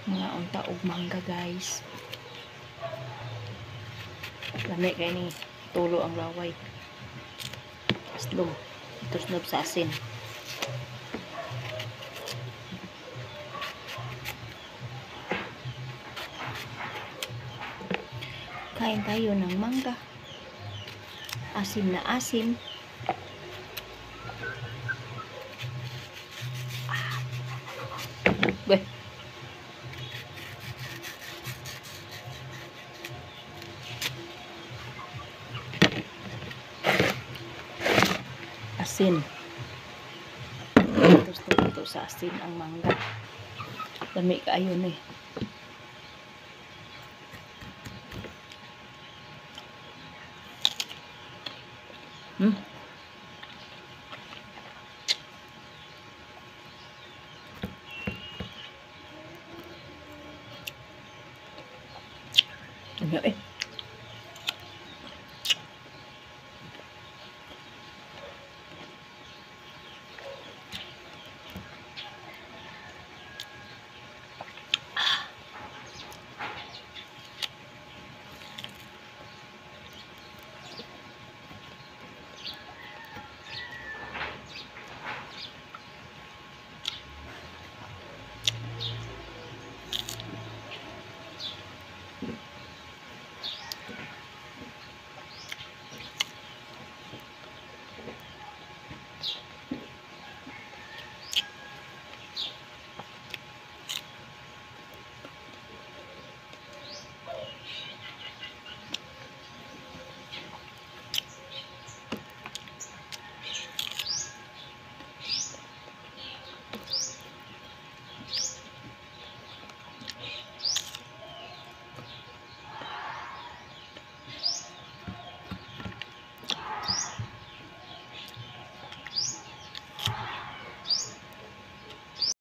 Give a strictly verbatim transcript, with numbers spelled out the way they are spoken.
Mga unta og mangga guys. Lami kay ni tulo ang laway. Aslog. Ito snob sa asin. Kain tayo ng mangga. Asim na asim. Ah. Beh. Asin. Tapos ito sa asin ang mangga. Dami kaayo ni. Hmm. Dami eh.